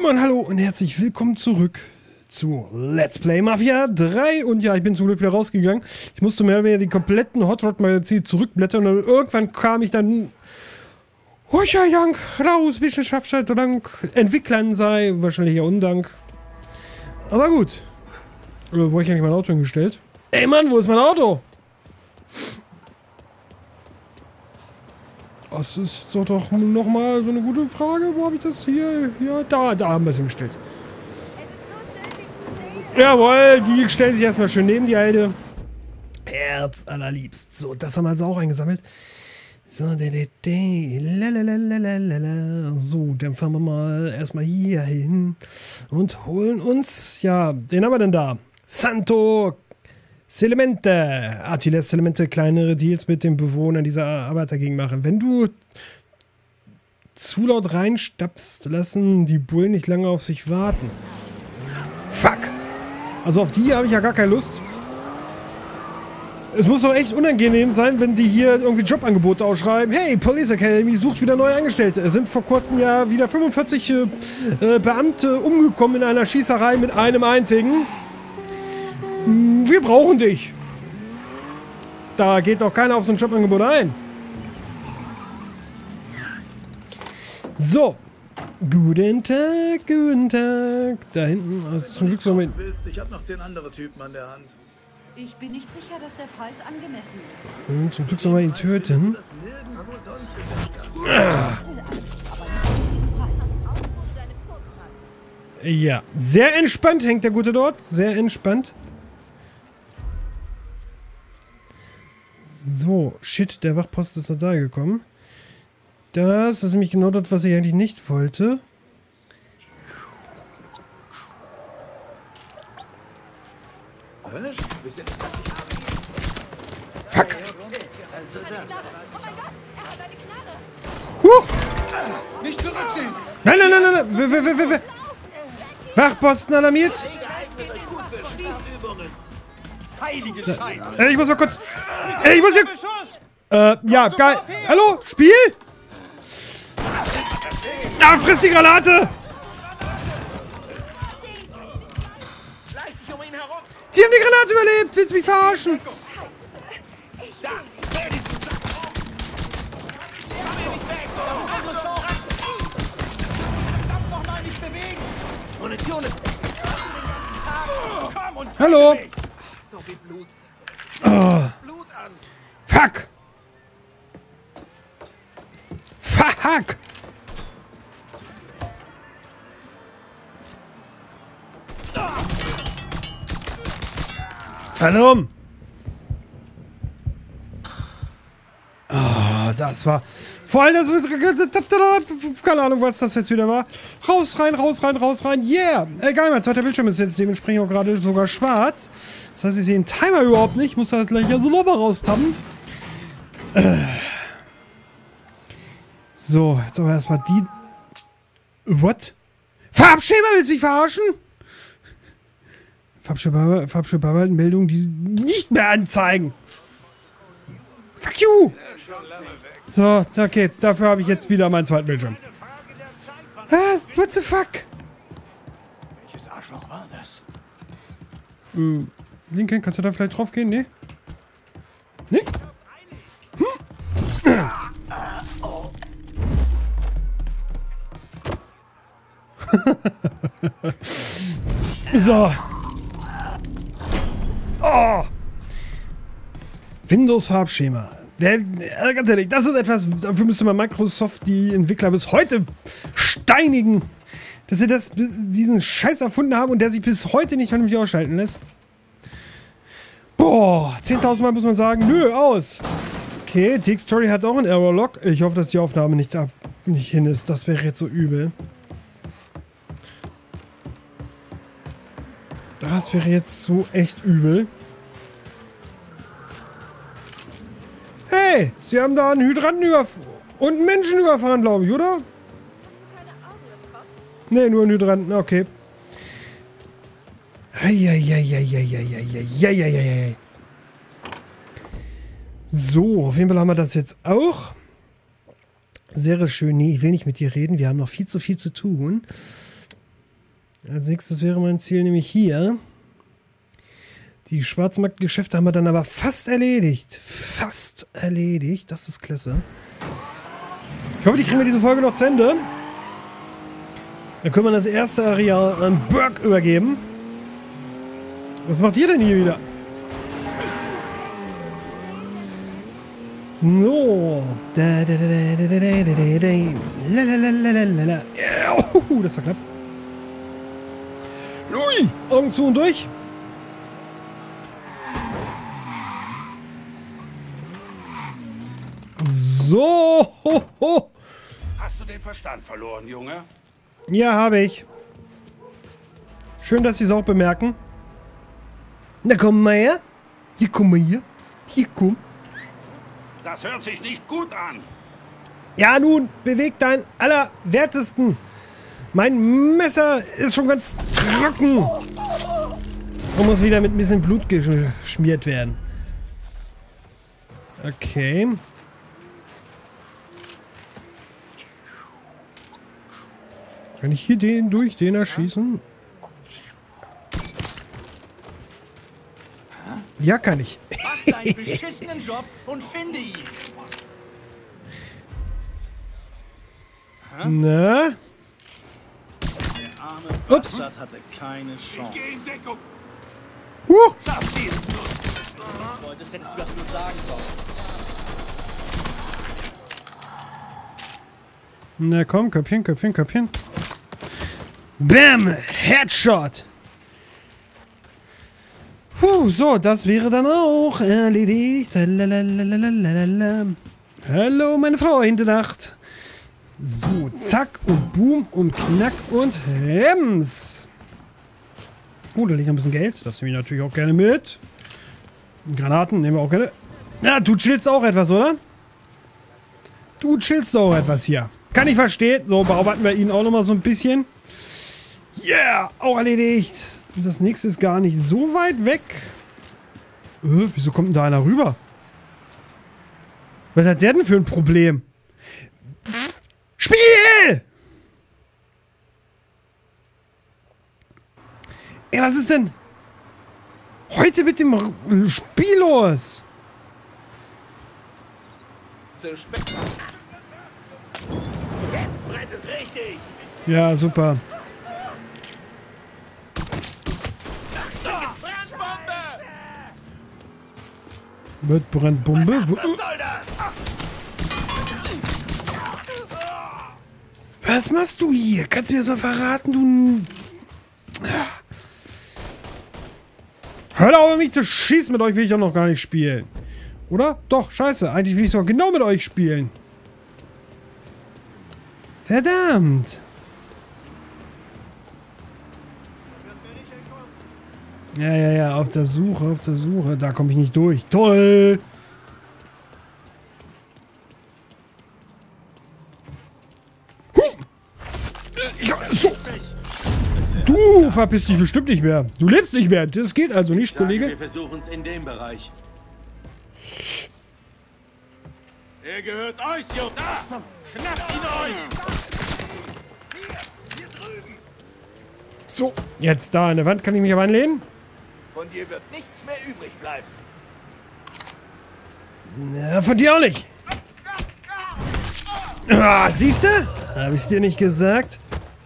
Moin, hallo und herzlich willkommen zurück zu Let's Play Mafia 3. Und ja, ich bin zum Glück wieder rausgegangen. Ich musste mehr oder weniger die kompletten Hot Rod Magazin zurückblättern und irgendwann kam ich dann Jank raus, Wissenschaft sei Dank, Entwicklern sei wahrscheinlich ja Undank. Aber gut. Wo habe ich eigentlich mein Auto hingestellt? Ey Mann, wo ist mein Auto? Das ist so doch nochmal so eine gute Frage. Wo habe ich das hier? Ja, da haben wir es hingestellt. Jawohl, die stellen sich erstmal schön neben die Alte. Herz allerliebst. So, das haben wir also auch eingesammelt. So, so, dann fahren wir mal erstmal hier hin und holen uns, ja, den haben wir denn da? Santo Clemente. Attilas Clemente, kleinere Deals mit den Bewohnern dieser Arbeitergegend machen. Wenn du zu laut reinstapfst, lassen die Bullen nicht lange auf sich warten. Fuck! Also auf die habe ich ja gar keine Lust. Es muss doch echt unangenehm sein, wenn die hier irgendwie Jobangebote ausschreiben. Hey, Police Academy sucht wieder neue Angestellte. Es sind vor kurzem ja wieder 45 Beamte umgekommen in einer Schießerei mit einem einzigen. Wir brauchen dich. Da geht doch keiner auf so ein Jobangebot ein. So. Guten Tag, guten Tag. Da hinten, also zum Glück so. Ich habe noch 10 andere Typen an der Hand. Ich bin nicht sicher, dass der Preis angemessen ist. Zum Glück soll man ihn töten. Ja, sehr entspannt hängt der Gute dort. Sehr entspannt. So, shit, der Wachpost ist noch da gekommen. Das ist nämlich genau das, was ich eigentlich nicht wollte. Fuck! Nicht zurückziehen! Nein, nein, nein, nein, nein! Wachposten alarmiert! Heilige Scheiße! Ich muss mal kurz... ich muss hier... ja, geil. Hallo? Spiel? Ah, friss die Granate! Die haben die Granate überlebt! Willst du mich verarschen? Hallo? So viel Blut. Oh. Blut an. Fuck! Fuck! Verdammt! Oh, das war... Vor allem das... Keine Ahnung, was das jetzt wieder war. Raus, rein, raus, rein, raus, rein. Yeah! Geil, mein zweiter Bildschirm ist jetzt dementsprechend auch gerade sogar schwarz. Das heißt, ich sehe den Timer überhaupt nicht. Ich muss das gleich ja so locker raustappen. So, jetzt aber erstmal die... What? Farbschema, willst du mich verarschen? Farbschema-Meldungen, die nicht mehr anzeigen. Fuck you! So, okay, dafür habe ich jetzt wieder meinen zweiten Bildschirm. Was? What the fuck? Welches Arschloch war das? Lincoln, kannst du da vielleicht drauf gehen? Nee? Nee? So. Oh. Windows-Farbschema. Ganz ehrlich, das ist etwas, dafür müsste man Microsoft die Entwickler bis heute steinigen, dass sie diesen Scheiß erfunden haben und der sich bis heute nicht vernünftig ausschalten lässt. Boah, 10.000 Mal muss man sagen, nö, aus. Okay, Dick-Story hat auch einen Error-Log. Ich hoffe, dass die Aufnahme nicht hin ist. Das wäre jetzt so übel. Das wäre jetzt so echt übel. Hey, sie haben da einen Hydranten und einen Menschen überfahren, glaube ich, oder? Ne, nur einen Hydranten, okay. So, auf jeden Fall haben wir das jetzt auch. Sehr schön. Nee, ich will nicht mit dir reden. Wir haben noch viel zu tun. Als nächstes wäre mein Ziel nämlich hier. Die Schwarzmarktgeschäfte haben wir dann aber fast erledigt. Fast erledigt. Das ist klasse. Ich hoffe, die kriegen wir diese Folge noch zu Ende. Dann können wir das erste Areal an Burke übergeben. Was macht ihr denn hier wieder? So. Das war knapp. Ui, Augen zu und durch. So. Hast du den Verstand verloren, Junge? Ja, habe ich. Schön, dass Sie es auch bemerken. Na, komm mal her. Hier, komm mal hier. Hier, komm. Das hört sich nicht gut an. Ja, nun, beweg deinen Allerwertesten. Mein Messer ist schon ganz trocken. Und muss wieder mit ein bisschen Blut geschmiert werden. Okay. Kann ich hier den erschießen? Ja, kann ich. Mach deinen beschissenen Job und finde ihn. Na? Der arme Ups. Bastard hatte keine Chance. Geh in Deckung. Schaff ihn. Wolltest, hättest du das nur sagen sollen. Na komm, Köpfchen, Köpfchen, Köpfchen. Bam! Headshot! Puh, so, das wäre dann auch erledigt. Lalalala. Hallo, meine Freunde, Nacht. So, zack und boom und knack und Rems. Oh, da liegt noch ein bisschen Geld. Das nehme ich natürlich auch gerne mit. Granaten nehmen wir auch gerne. Na, du chillst auch etwas, oder? Du chillst auch etwas hier. Kann ich verstehen. So, bearbeiten wir ihn auch nochmal so ein bisschen. Yeah, auch erledigt. Und das nächste ist gar nicht so weit weg. Wieso kommt denn da einer rüber? Was hat der denn für ein Problem? Spiel! Ey, was ist denn heute mit dem Spiel los? Jetzt brennt es richtig. Ja, super. Brandbombe! Wird Brandbombe? Was soll das? Was machst du hier? Kannst du mir das mal verraten, du... Hör auf, mich zu schießen. Mit euch will ich doch noch gar nicht spielen. Oder? Doch, scheiße. Eigentlich will ich doch genau mit euch spielen. Verdammt. Ja, auf der Suche, auf der Suche. Da komme ich nicht durch. Toll. So. Du verpiss dich bestimmt nicht mehr. Du lebst nicht mehr. Das geht also nicht, Kollege. Wir versuchen es in dem Bereich. Er gehört euch, Junge. Da! Schnappt ihn euch! So, jetzt da an der Wand kann ich mich aber anlehnen. Von dir wird nichts mehr übrig bleiben. Ja, von dir auch nicht. Ah, siehst du? Hab ich's dir nicht gesagt?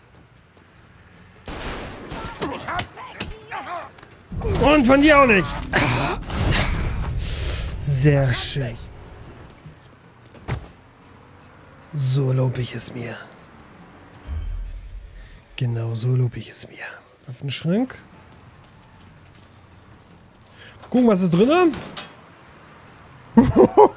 Und von dir auch nicht. Sehr schön. So lob ich es mir. Genau so lob ich es mir. Waffenschrank. Gucken, was ist drin? Fluch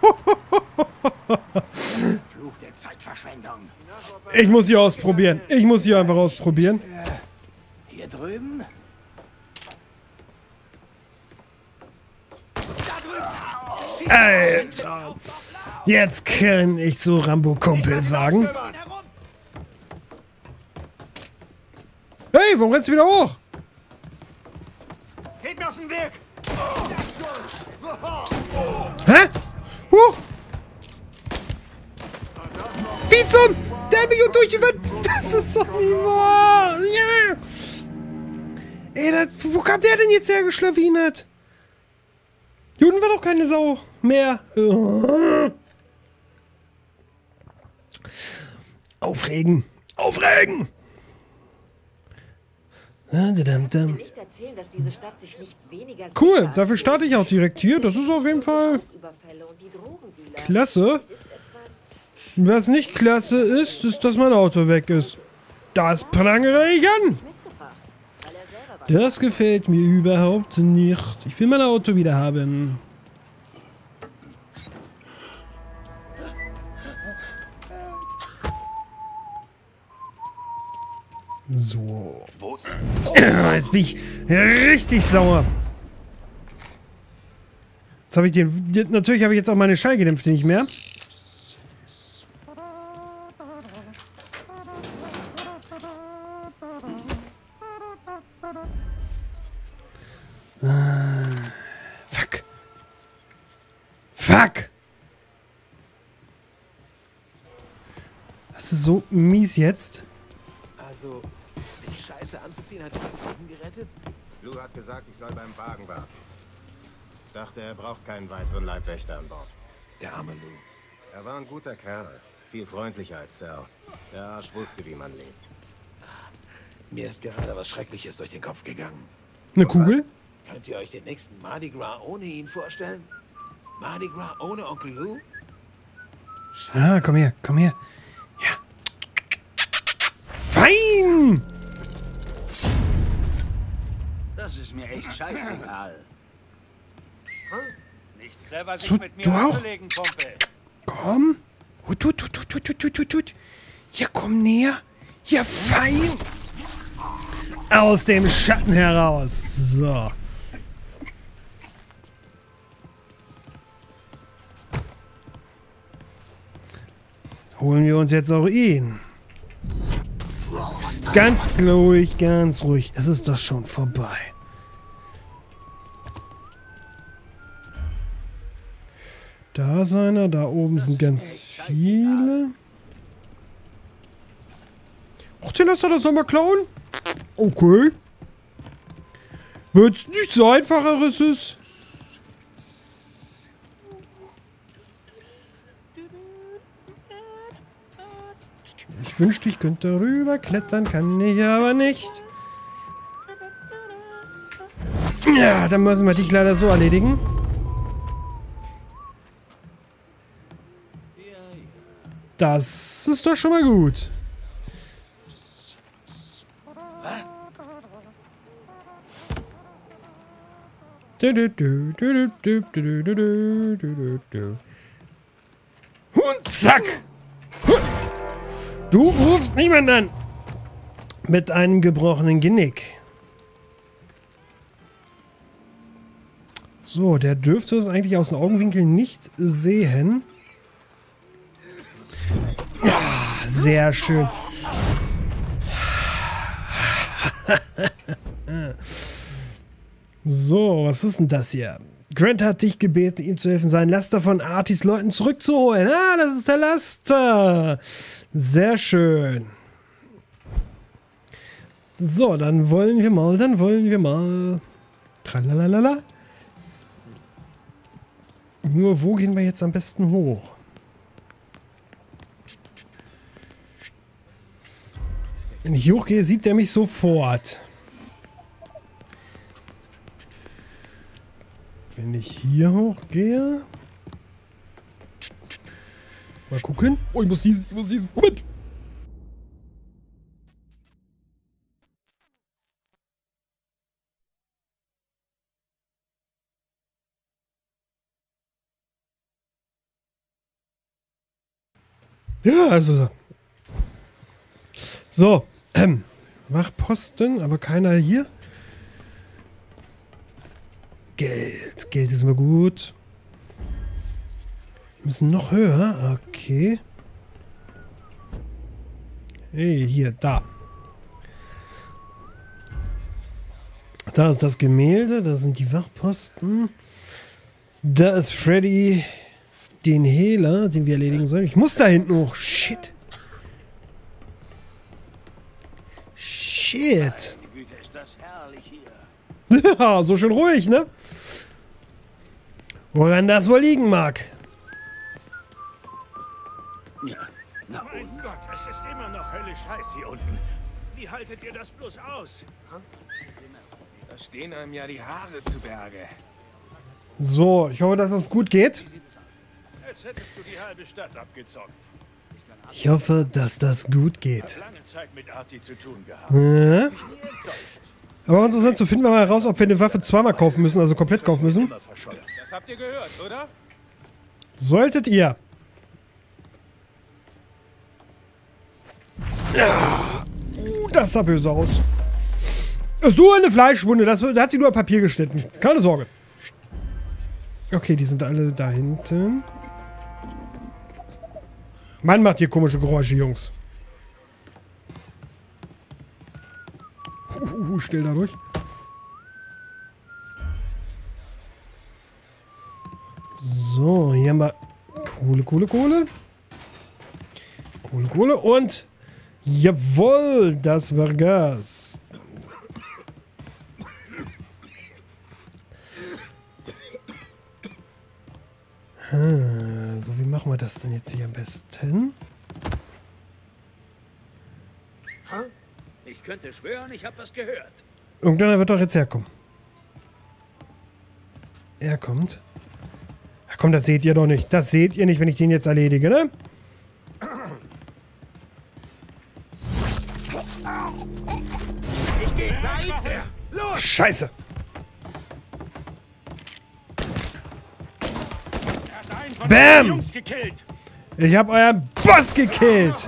der Zeitverschwendung. Ich muss hier ausprobieren. Ich muss hier einfach ausprobieren. Hier drüben? Alter. Jetzt kann ich zu Rambo-Kumpel sagen. Hey, warum rennst du wieder hoch? Geht mir aus dem Weg! Hä? Wie zum... Der hat mich durch die Wand... Das ist doch nicht wahr! Ja. Ey, wo kam der denn jetzt hergeschlawinert? Hier unten war doch keine Sau mehr. Aufregen. Aufregen! Nicht erzählen, dass diese Stadt sich nicht weniger Cool, sicher dafür starte ich auch direkt hier. Das ist auf jeden Fall Überfälle und die Drogendealer. klasse. Es ist etwas Was nicht klasse ist, ist, dass mein Auto weg ist. Das prangere ich an. mitgebracht, weil er selber war. Das gefällt mir überhaupt nicht. Ich will mein Auto wieder haben. So. Jetzt bin ich richtig sauer. Jetzt habe ich den... Natürlich habe ich jetzt auch meine Schallgedämpfte nicht mehr. Fuck. Fuck! Das ist so mies jetzt. Also, die Scheiße anzuziehen hat fast Leben gerettet? Lou hat gesagt, ich soll beim Wagen warten. Dachte, er braucht keinen weiteren Leibwächter an Bord. Der arme Lou. Er war ein guter Kerl. Viel freundlicher als Sal. Der Arsch wusste, wie man lebt. Mir ist gerade was Schreckliches durch den Kopf gegangen. Eine Kugel? Könnt ihr euch den nächsten Mardi Gras ohne ihn vorstellen? Mardi Gras ohne Onkel Lou? Ah, komm her, komm her. Ja. Fein! Das ist mir echt scheißegal. Nicht clever, sich So, mit mir du auch? anzulegen, Kumpel. Komm. Hut. Ja, komm näher. Ja, fein. Aus dem Schatten heraus. So. Holen wir uns jetzt auch ihn. Ganz ruhig, ganz ruhig. Es ist doch schon vorbei. Da ist einer, da oben sind ganz viele. Ach, den lässt er das nochmal klauen? Okay. Wird's nichts Einfacheres ist. Ich wünschte, ich könnte rüber klettern, kann ich aber nicht. Ja, dann müssen wir dich leider so erledigen. Das ist doch schon mal gut. Und zack! Du rufst niemanden an! Mit einem gebrochenen Genick. So, der dürfte es eigentlich aus dem Augenwinkel nicht sehen. Ah, sehr schön. So, was ist denn das hier? Grant hat dich gebeten, ihm zu helfen, seinen Laster von Artis Leuten zurückzuholen. Ah, das ist der Laster. Sehr schön. So, dann wollen wir mal. Tralalala. Nur wo gehen wir jetzt am besten hoch? Wenn ich hochgehe, sieht der mich sofort. Wenn ich hier hochgehe... Mal gucken. Oh, ich muss diesen. Moment. Ja, also so. Wachposten, aber keiner hier. Geld. Geld ist immer gut. Wir müssen noch höher. Okay. Hey, hier, da. Da ist das Gemälde. Da sind die Wachposten. Da ist Freddy, den Hehler, den wir erledigen sollen. Ich muss da hinten hoch. Shit. Meine Güte, ist das das herrlich hier. Ja, so schön ruhig, ne? Woran das wohl liegen mag. Ja, na mein Gott, es ist immer noch höllisch heiß hier unten. Wie haltet ihr das bloß aus? Da stehen einem ja die Haare zu Berge. So, ich hoffe, dass es gut geht. Als hättest du die halbe Stadt abgezockt. Ich hoffe, dass das gut geht. Lange Zeit mit Arti zu tun gehabt. Aber interessant zu finden, wir mal raus, ob wir eine Waffe zweimal kaufen müssen, also komplett kaufen müssen. Das habt ihr gehört, oder? Solltet ihr. Ja, das sah böse aus. So eine Fleischwunde, da hat sie nur Papier geschnitten. Keine Sorge. Okay, die sind alle da hinten. Mann macht hier komische Geräusche, Jungs. Still dadurch. So, hier haben wir Kohle. Kohle und jawohl, das war Gas. So, wie machen wir das denn jetzt hier am besten? Ich könnte schwören, ich habe was gehört. Irgendeiner wird doch jetzt herkommen. Er kommt. Ja, komm, das seht ihr doch nicht. Das seht ihr nicht, wenn ich den jetzt erledige, ne? Da ist er! Los! Scheiße! Bam! Jungs gekillt. Ich hab euren Boss gekillt!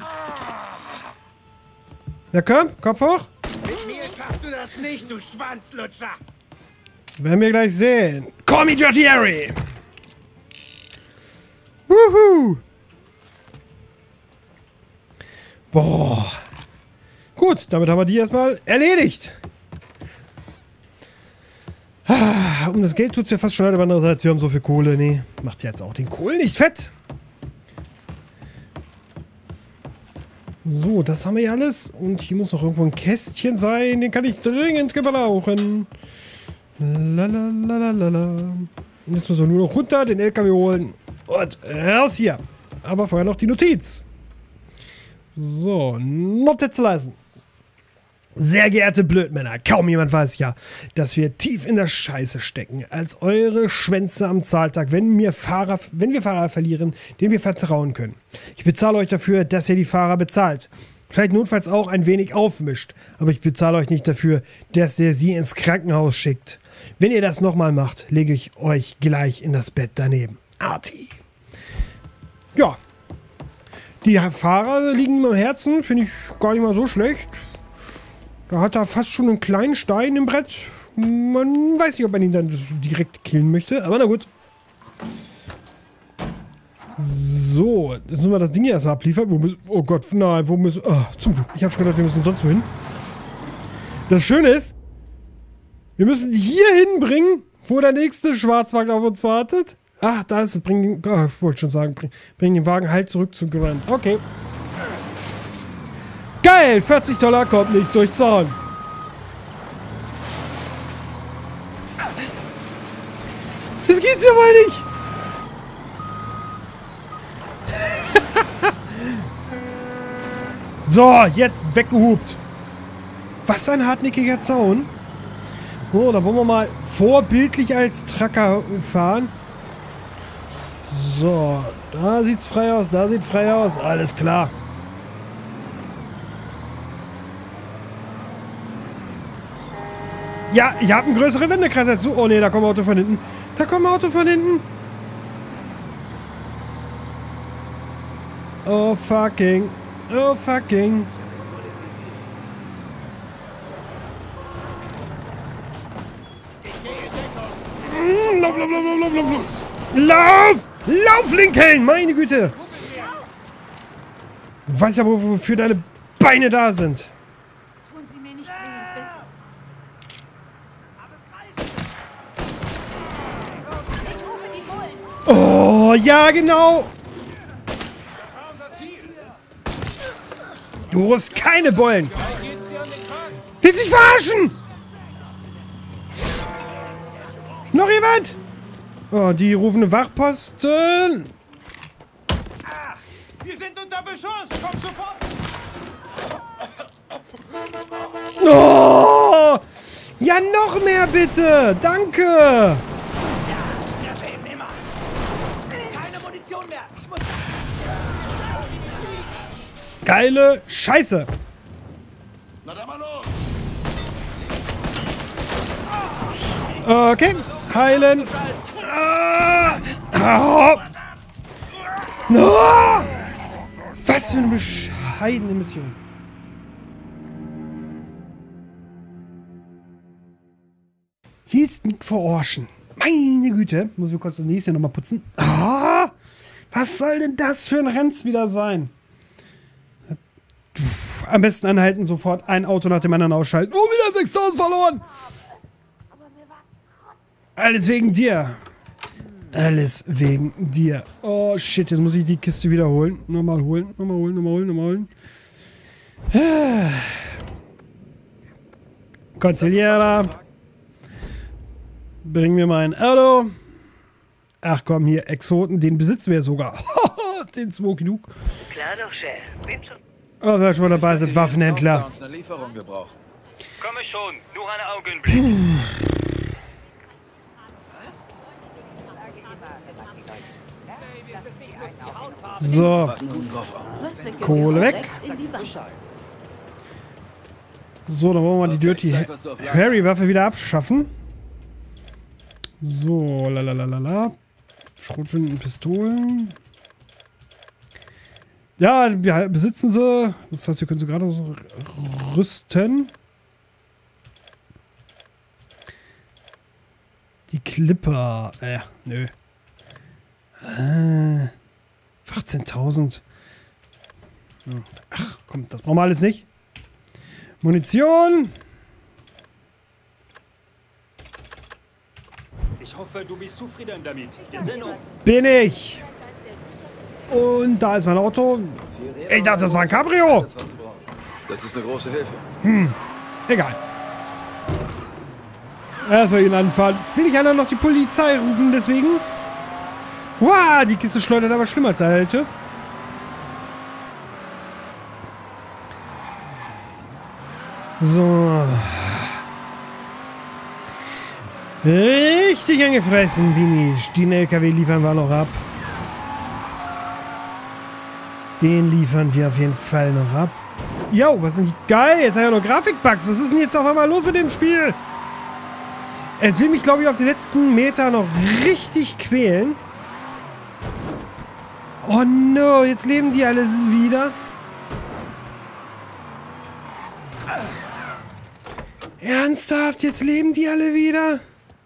Na komm, Kopf hoch! Mit mir schaffst du das nicht, du Schwanzlutscher! Werden wir gleich sehen. Call me Dirty Harry! Wuhu! Boah. Gut, damit haben wir die erstmal erledigt. Um das Geld tut es ja fast schon leid, aber andererseits, wir haben so viel Kohle. Nee, macht jetzt auch den Kohl nicht fett. So, das haben wir ja alles. Und hier muss noch irgendwo ein Kästchen sein. Den kann ich dringend gebrauchen. Lalalala. Und jetzt müssen wir nur noch runter, den LKW holen. Und raus hier. Aber vorher noch die Notiz. So, Notiz leisten. Sehr geehrte Blödmänner, kaum jemand weiß ja, dass wir tief in der Scheiße stecken, als eure Schwänze am Zahltag, wenn wir Fahrer verlieren, denen wir vertrauen können. Ich bezahle euch dafür, dass ihr die Fahrer bezahlt. Vielleicht notfalls auch ein wenig aufmischt, aber ich bezahle euch nicht dafür, dass ihr sie ins Krankenhaus schickt. Wenn ihr das nochmal macht, lege ich euch gleich in das Bett daneben. Arti. Ja. Die Fahrer liegen mir am Herzen, finde ich gar nicht mal so schlecht. Da hat er fast schon einen kleinen Stein im Brett. Man weiß nicht, ob man ihn dann direkt killen möchte, aber na gut. So, jetzt müssen wir das Ding hier erstmal abliefern. Oh Gott, nein, wo müssen... Oh, zum Glück. Ich habe schon gedacht, wir müssen sonst wohin. Das Schöne ist, wir müssen hier hinbringen, wo der nächste Schwarzmarkt auf uns wartet. Ach, da ist es. Ich wollte schon sagen, bring den Wagen halt zurück zum Gewand. Okay. Geil, $40 kommt nicht durch Zaun. Das gibt's ja wohl nicht. So, jetzt weggehupt. Was ein hartnäckiger Zaun. So, da wollen wir mal vorbildlich als Tracker fahren. So, da sieht's frei aus, da sieht frei aus. Alles klar. Ja, ich habe einen größeren Wendekreis als du. Oh ne, da kommt ein Auto von hinten. Da kommt ein Auto von hinten. Oh fucking. Oh fucking. Lauf, lauf, lauf, lauf, lauf, lauf, lauf. Lauf! Lauf, Lincoln! Meine Güte! Du weißt ja, wofür deine Beine da sind. Tun Sie mir nicht weh, bitte. Ich rufe die Bullen. Oh, ja, genau! Du rufst keine Bullen! Willst du mich verarschen? Noch jemand? Oh, die rufen eine Wachposten. Wir sind unter Beschuss! Komm sofort! Oh! Ja, noch mehr bitte! Danke! Keine Munition mehr! Ich muss... Geile Scheiße! Na dann mal los! Okay, heilen. Oh. Oh. Was für eine bescheidene Mission. Hilfst verorschen. Meine Güte. Muss ich kurz das nächste nochmal putzen. Ah, was soll denn das für ein Renz wieder sein? Am besten anhalten, sofort ein Auto nach dem anderen ausschalten. Oh, wieder 6.000 verloren. Alles wegen dir. Alles wegen dir. Oh, shit. Jetzt muss ich die Kiste wiederholen. Nochmal holen. Nochmal holen. Nochmal holen. Nochmal holen. Consigliera. Bring mir mal ein Auto. Ach komm, hier, Exoten. Den besitzen wir sogar. Den Smoky Duke. Klar doch, Chef. Bin schon. Oh, wer schon dabei sind, Waffenhändler. Uns eine Lieferung gebrauchen. Komme schon. Nur ein Augenblick. So, Kohle weg. So, dann wollen wir die Dirty Harry-Waffe wieder abschaffen. So, lalalala. Schrotflinten, Pistolen. Ja, wir besitzen sie. Das heißt, wir können sie gerade so rüsten. Die Clipper. Nö. 18.000. Ach, komm, das brauchen wir alles nicht. Munition. Ich hoffe, du bist zufrieden damit. Bin ich. Und da ist mein Auto. Ich dachte, das war ein Cabrio. Das ist eine große Hilfe. Egal. Erstmal ihn anfahren. Will ich einer noch die Polizei rufen, deswegen? Wow, die Kiste schleudert aber schlimmer als alte. So. Richtig angefressen, Bini. Den LKW liefern wir noch ab. Den liefern wir auf jeden Fall noch ab. Jo, was sind die... Geil, jetzt haben wir noch Grafikbugs. Was ist denn jetzt auf einmal los mit dem Spiel? Es will mich, glaube ich, auf die letzten Meter noch richtig quälen. Oh no, jetzt leben die alle wieder. Ernsthaft, jetzt leben die alle wieder?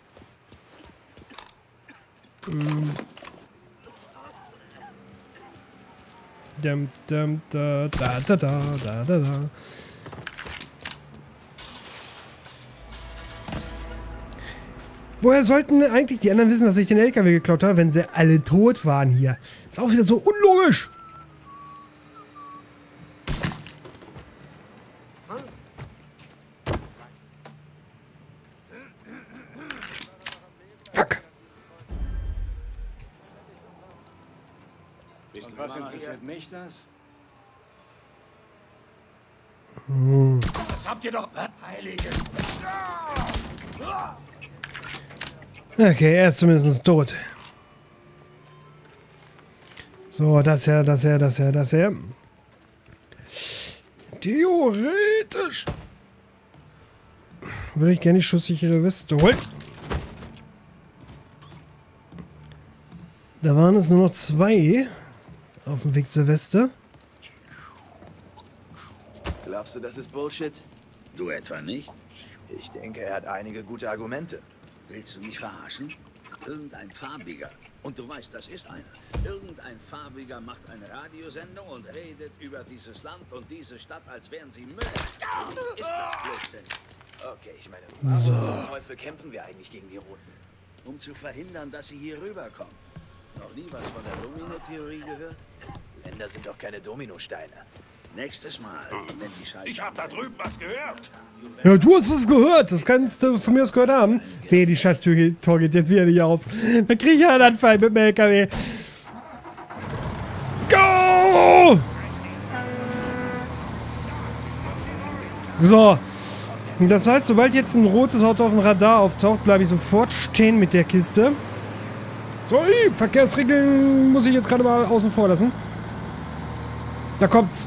Da. Woher sollten eigentlich die anderen wissen, dass ich den LKW geklaut habe, wenn sie alle tot waren hier? Ist auch wieder so unlogisch. Fuck. Und was interessiert mich das? Das habt ihr doch... Heilige... Okay, er ist zumindest tot. So, das her. Theoretisch würde ich gerne die schusssichere Weste holen. Da waren es nur noch 2 auf dem Weg zur Weste. Glaubst du, das ist Bullshit? Du etwa nicht? Ich denke, er hat einige gute Argumente. Willst du mich verarschen? Irgendein Farbiger, und du weißt, das ist einer. Irgendein Farbiger macht eine Radiosendung und redet über dieses Land und diese Stadt, als wären sie Müll. Ist das Blödsinn? Okay, ich meine, So. warum zum Teufel kämpfen wir eigentlich gegen die Roten? Um zu verhindern, dass sie hier rüberkommen. Noch nie was von der Domino-Theorie gehört? Länder sind doch keine Dominosteine. Nächstes Mal, wenn die Scheiße... Ich hab da drüben was gehört. Ja, du hast was gehört. Das kannst du von mir aus gehört haben. Wehe, die Scheiß-Tor geht jetzt wieder nicht auf. Dann krieg ich ja einen Anfall mit dem LKW. Go! So. Das heißt, sobald jetzt ein rotes Auto auf dem Radar auftaucht, bleibe ich sofort stehen mit der Kiste. So, Verkehrsregeln muss ich jetzt gerade mal außen vor lassen. Da kommt's.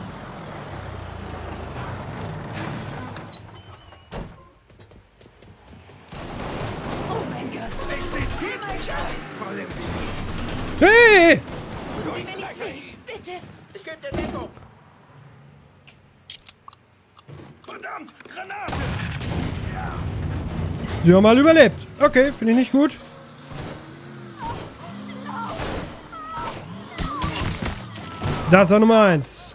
Oh mein Gott. Hey! Tun Sie mir nicht weh. Bitte. Ich gebe dir Deckung. Verdammt, Granate! Die haben mal überlebt. Okay, finde ich nicht gut. Das war Nummer 1.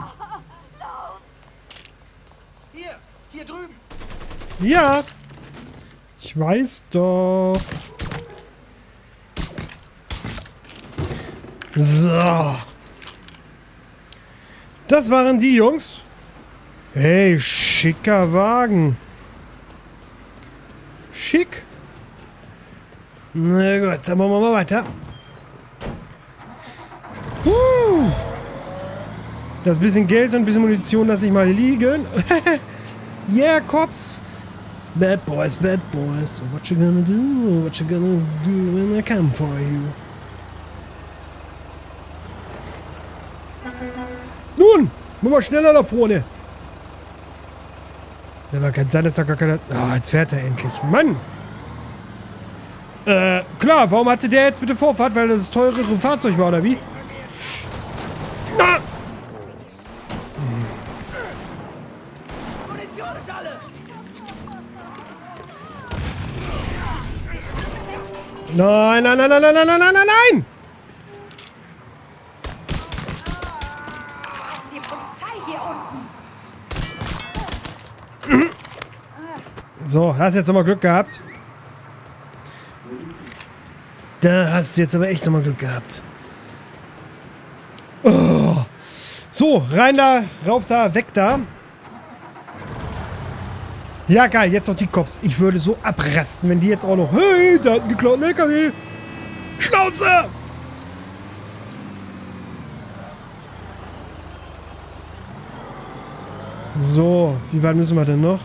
Hier drüben. Ja. Ich weiß doch. So. Das waren die Jungs. Hey, schicker Wagen. Schick. Na gut, dann machen wir mal weiter. Das bisschen Geld und ein bisschen Munition lasse ich mal liegen. Yeah, Cops. Bad boys, bad boys. What you gonna do? What you gonna do when I come for you? Nun, mach mal schneller da vorne. Aber kann sein, dass da gar keiner... Ah, jetzt fährt er endlich. Mann! Klar, warum hatte der jetzt bitte Vorfahrt? Weil das teurere Fahrzeug war, oder wie? Ah! Munition ist alle. Nein, nein, nein, nein, nein, nein, nein, nein, nein! Die Polizei hier unten. So, hast jetzt nochmal Glück gehabt. Da hast du jetzt aber echt nochmal Glück gehabt. Oh. So, rein da, rauf da, weg da. Ja, geil, jetzt noch die Cops. Ich würde so abrasten, wenn die jetzt auch noch... Hey, da hat einen geklauten LKW. Schnauze! So, wie weit müssen wir denn noch?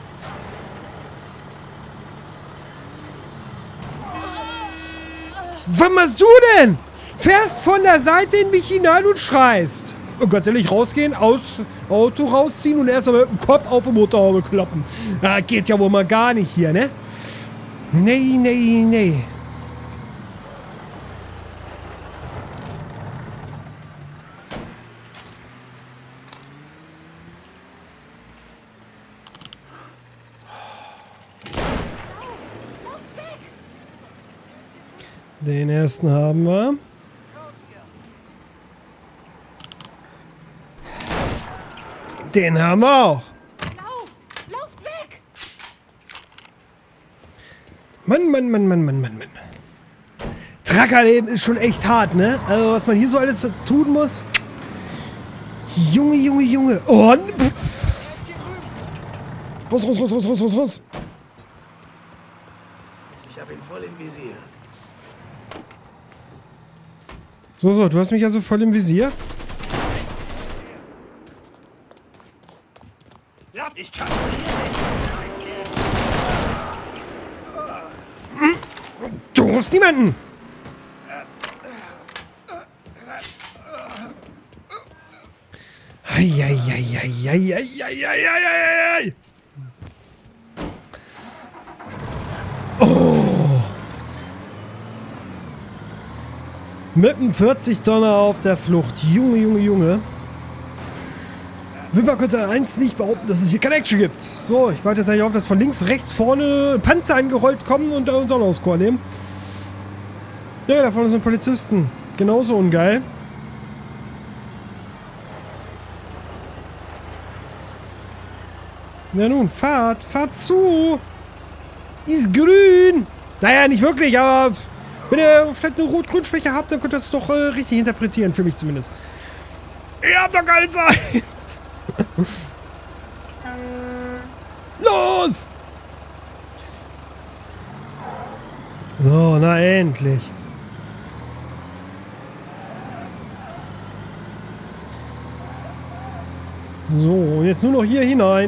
Was machst du denn? Fährst von der Seite in mich hinein und schreist. Und ganz ehrlich, rausgehen, Auto rausziehen und erst mal mit dem Kopf auf die Motorhaube kloppen. Ah, geht ja wohl mal gar nicht hier, ne? Nee, nee, nee. Den ersten haben wir. Den haben wir auch. Lauft weg! Mann, Mann, Mann, Mann, Mann, Mann, Mann. Truckerleben ist schon echt hart, ne? Also was man hier so alles tun muss. Junge, Junge, Junge. Oh, raus, raus, raus, raus, raus, raus, raus. Ich habe ihn voll im Visier. So, so, du hast mich also voll im Visier. Ja, ich kann. Du rufst niemanden. Eieieiei. Oh. Mit einem 40-Tonner auf der Flucht. Junge, Junge, Junge. Wimper könnte eins nicht behaupten, dass es hier keine Action gibt. So, ich warte jetzt eigentlich auf, dass von links, rechts, vorne Panzer eingerollt kommen und uns auch noch aufs Korn nehmen. Ja, da vorne sind Polizisten. Genauso ungeil. Ja nun, fahrt zu. Ist grün. Naja, nicht wirklich, aber wenn ihr vielleicht eine Rot-Grün-Schwäche habt, dann könnt ihr das doch richtig interpretieren, für mich zumindest. Ihr habt doch keine Zeit! Los! So, na endlich. So, und jetzt nur noch hier hinein.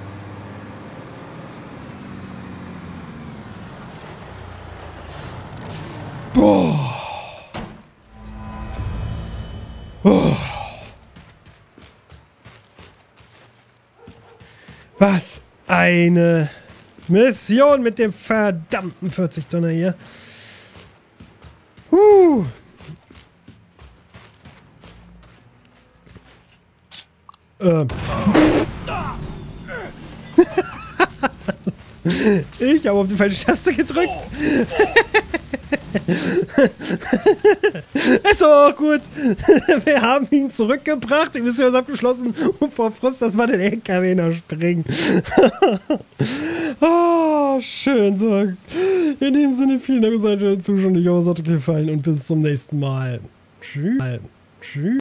Boah. Oh. Was eine Mission mit dem verdammten 40-Tonner hier. Ich habe auf die falsche Taste gedrückt. Ist aber auch gut. Wir haben ihn zurückgebracht. Die Mission ist abgeschlossen. Und vor Frust, das war der LKW noch springen. Oh, schön. So. In dem Sinne, vielen Dank fürs Zuschauen. Ich hoffe, es hat euch gefallen. Und bis zum nächsten Mal. Tschüss. Tschüss.